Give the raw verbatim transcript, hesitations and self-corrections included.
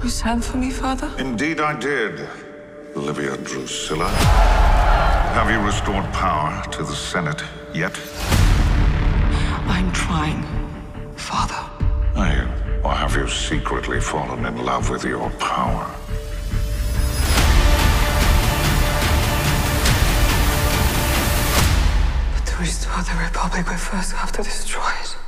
You sent for me, Father? Indeed I did, Livia Drusilla. Have you restored power to the Senate yet? I'm trying, Father. Are you? Or have you secretly fallen in love with your power? But to restore the Republic, we first have to destroy it.